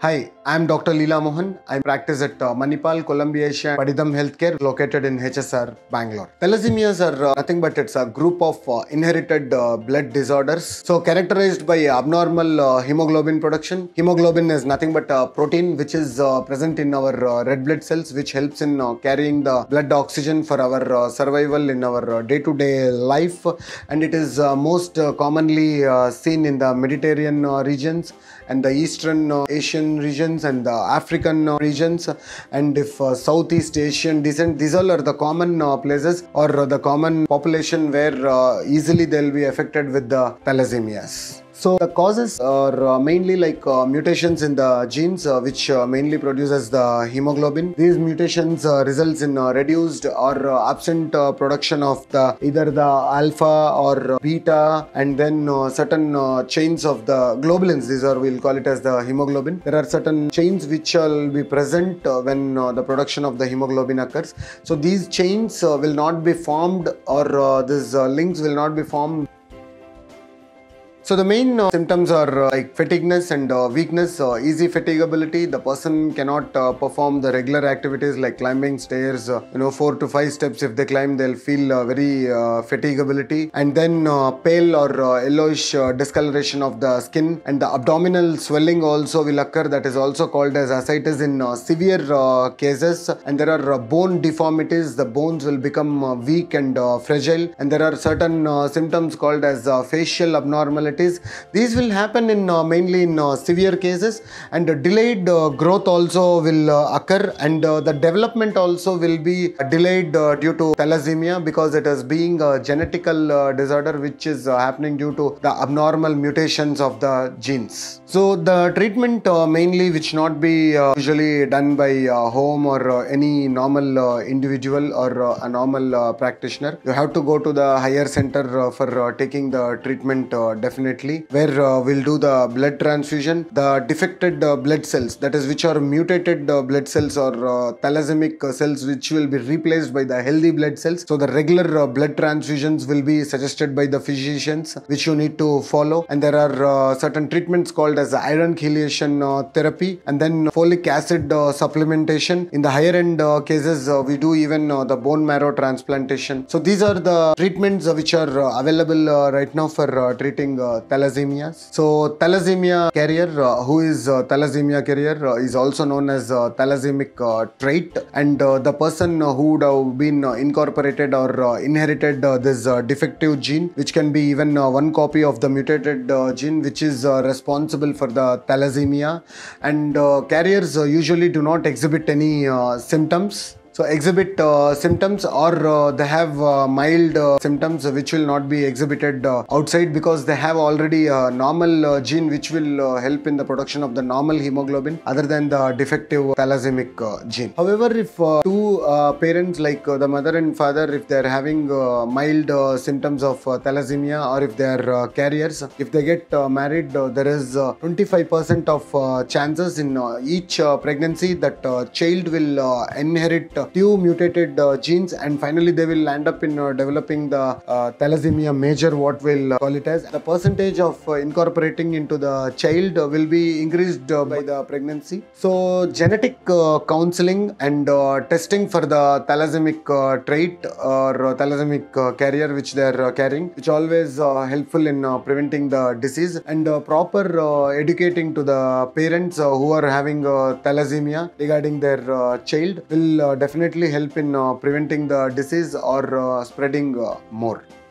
Hi, I'm Dr. Leela Mohan. I practice at Manipal, Columbia, Padithem Healthcare located in HSR, Bangalore. Thalassemias are nothing but it's a group of inherited blood disorders. So characterized by abnormal hemoglobin production. Hemoglobin is nothing but a protein which is present in our red blood cells, which helps in carrying the blood oxygen for our survival in our day-to-day life. And it is most commonly seen in the Mediterranean regions and the Eastern Asian regions and the African regions, and if Southeast Asian descent, these all are the common places or the common population where easily they will be affected with the thalassemias. So the causes are mainly like mutations in the genes which mainly produces the hemoglobin. These mutations results in reduced or absent production of either the alpha or beta, and then certain chains of the globulins. These are, we'll call it as the hemoglobin. There are certain chains which will be present when the production of the hemoglobin occurs. So these chains will not be formed, or these links will not be formed. So the main symptoms are like fatigueness and weakness, easy fatigability. The person cannot perform the regular activities like climbing stairs, 4 to 5 steps. If they climb, they'll feel very fatigability. And then pale or yellowish discoloration of the skin, and the abdominal swelling also will occur. That is also called as ascitis in severe cases. And there are bone deformities. The bones will become weak and fragile. And there are certain symptoms called as facial abnormalities. These will happen in mainly in severe cases, and delayed growth also will occur, and the development also will be delayed due to thalassemia, because it is being a genetical disorder which is happening due to the abnormal mutations of the genes. So the treatment mainly which not be usually done by home or any normal individual or a normal practitioner. You have to go to the higher center for taking the treatment definitely, where we'll do the blood transfusion. The defected blood cells, that is which are mutated blood cells or thalassemic cells, which will be replaced by the healthy blood cells. So the regular blood transfusions will be suggested by the physicians, which you need to follow. And there are certain treatments called as iron chelation therapy, and then folic acid supplementation. In the higher end cases, we do even the bone marrow transplantation. So these are the treatments which are available right now for treating thalassemias. So thalassemia carrier, who is thalassemia carrier, is also known as thalassemic trait, and the person who would have been incorporated or inherited this defective gene, which can be even one copy of the mutated gene, which is responsible for the thalassemia. And carriers usually do not exhibit any symptoms. So exhibit symptoms, or they have mild symptoms which will not be exhibited outside, because they have already a normal gene which will help in the production of the normal hemoglobin other than the defective thalassemic gene. However, if two parents, like the mother and father, if they are having mild symptoms of thalassemia, or if they are carriers, if they get married, there is 25% of chances in each pregnancy that child will inherit two mutated genes, and finally they will end up in developing the thalassemia major, what we'll call it as. The percentage of incorporating into the child will be increased by the pregnancy. So genetic counseling and testing for the thalassemic trait or thalassemic carrier which they are carrying, which always helpful in preventing the disease, and proper educating to the parents who are having thalassemia regarding their child will definitely help in preventing the disease or spreading more.